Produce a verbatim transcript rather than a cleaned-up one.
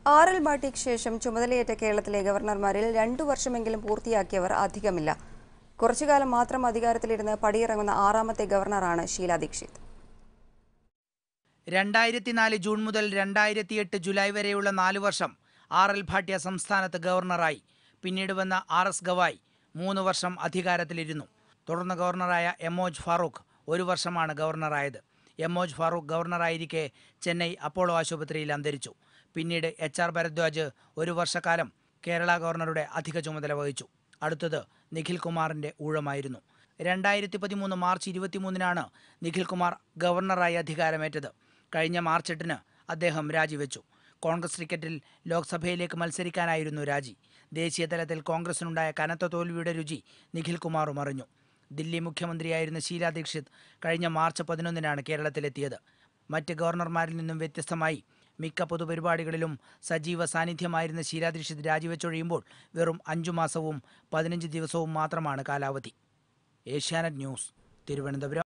R L ഭാട്ടിക്ക് ശേഷം ചുമതലയേറ്റ കേരളത്തിലെ ഗവർണർമാരിൽ രണ്ടു വർഷമെങ്കിലും പൂർത്തിയാക്കിയവർ അധികമില്ല. കുറച്ചുകാലം മാത്രം അധികാരത്തിലിരുന്ന് പടിയിറങ്ങുന്ന ആറാമത്തെ ഗവർണറാണ് ഷീല ദീക്ഷിത്. രണ്ടായിരത്തി നാല് ജൂൺ മുതൽ രണ്ടായിരത്തി എട്ട് ജൂലൈ വരെയുള്ള നാലു വർഷം ആർ എൽ ഭാട്ടിയ സംസ്ഥാനത്ത് ഗവർണറായി. പിന്നീട് വന്ന ആർ എസ് ഗവായ് മൂന്ന് വർഷം അധികാരത്തിലിരുന്നു. തുടർന്ന് ഗവർണറായ എമോജ് ഫാറൂഖ് ഒരു വർഷമാണ് ഗവർണറായത്. എമോജ് ഫാറൂഖ് ഗവർണറായിരിക്കെ ചെന്നൈ അപ്പോളോ ആശുപത്രിയിൽ അന്തരിച്ചു. പിന്നീട് എച്ച് ആർ ഭരദ്വാജ് ഒരു വർഷക്കാലം കേരള ഗവർണറുടെ അധിക ചുമതല വഹിച്ചു. അടുത്തത് നിഖിൽ കുമാറിന്റെ ഊഴമായിരുന്നു. രണ്ടായിരത്തി പതിമൂന്ന് മാർച്ച് ഇരുപത്തിമൂന്നിനാണ് നിഖിൽ കുമാർ ഗവർണറായി അധികാരമേറ്റത്. കഴിഞ്ഞ മാർച്ച് എട്ടിന് അദ്ദേഹം രാജിവെച്ചു. കോൺഗ്രസ് ടിക്കറ്റിൽ ലോക്സഭയിലേക്ക് മത്സരിക്കാനായിരുന്നു രാജി. ദേശീയ തലത്തിൽ കോൺഗ്രസിനുണ്ടായ കനത്ത തോൽവിയുടെ രുചി നിഖിൽ കുമാറും അറിഞ്ഞു. ദില്ലി മുഖ്യമന്ത്രിയായിരുന്ന ഷീല ദീക്ഷിത് കഴിഞ്ഞ മാർച്ച് പതിനൊന്നിനാണ് കേരളത്തിലെത്തിയത്. മറ്റ് ഗവർണർമാരിൽ നിന്നും വ്യത്യസ്തമായി മിക്ക പൊതുപരിപാടികളിലും സജീവ സാന്നിധ്യമായിരുന്ന ഷീല ദീക്ഷിത് രാജിവെച്ചൊഴിയുമ്പോൾ വെറും അഞ്ചു മാസവും പതിനഞ്ച് ദിവസവും മാത്രമാണ് കാലാവധി. ഏഷ്യാനെറ്റ് ന്യൂസ്, തിരുവനന്തപുരം.